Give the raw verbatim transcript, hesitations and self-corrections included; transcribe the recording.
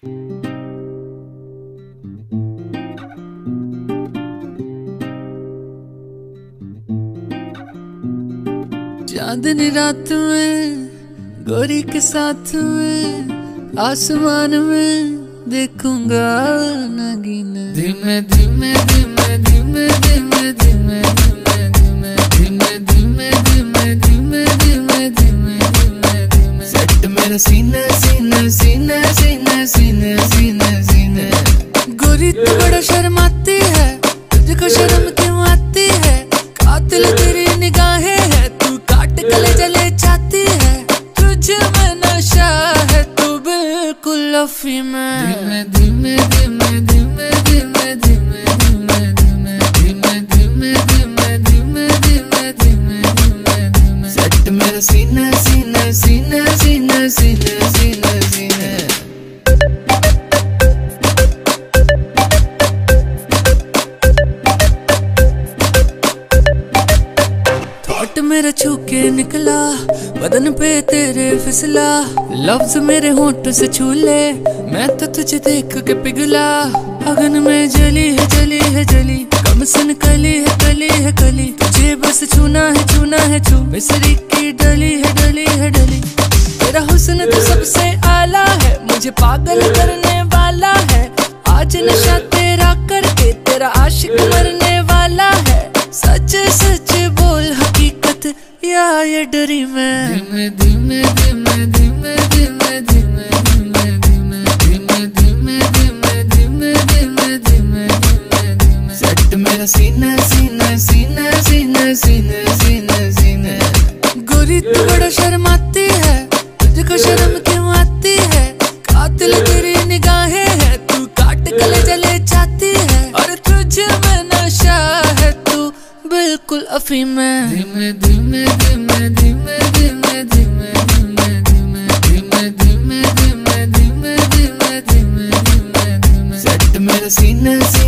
चांदनी रात में गोरी के साथ में आसमान में देखूंगा नगीना। धीमे धीमे धीमे धीमे धीमे धीमे धीमे धीमे धीमे धीमे धीमे धीमे धीमे धीमे धीमे सेट मेरा सीना सीना सीना सीना सीना सीना सीना। गोरी तू बड़ा शर्माती है, तुझको शर्म क्यों आती है? कातिल तेरी निगाहें है, तू काट गले जले चाहती है। तुझे में नशा है, तू बिल्कुल अफीम है। धीमे धीमे धीमे धीमे धीमे धीमे धीमे धीमे धीमे धीमे धीमे धीमे धीमे धीमे धीमे धीमे सेट मेरा सीना सीना सीना सीना सीना सीना सीना। थॉट मेरा छू के निकला, बदन पे तेरे फिसला। लफ्ज मेरे होंठ से छू ले, मैं तो तुझे देख के पिघला। अगन में जली है जली है जली, कम सन कली है कली है कली। तुझे बस छूना है छूना है छू, मिसरी की डली है डली है डली। तेरा हुस्न तो सबसे आला है, मुझे पागल करने वाला है। आज नशा तेरा करके तेरा आशिक मरने वाला है। सच सच बोल हकीकत या ये डरी मैं। धीमे धीमे धीमे धीमे धीमे धीमे धीमे धीमे धीमे धीमे धीमे धीमे धीमे धीमे धीमे धीमे सेट मेरा सीना सीना सीना सीना सीना सीना सीना। गोरी तू बड़ा शर्माती है, तुझको शर्म क्यों आती है? कातिल तेरी निगाहें है, तू काट गले जले चाहती है। और तुझे में नशा है, तू बिल्कुल अफीम है। धीमे धीमे धीमे धीमे धीमे धीमे धीमे धीमे धीमे धीमे धीमे धीमे धीमे धीमे धीमे धीमे सेट मेरा सीना।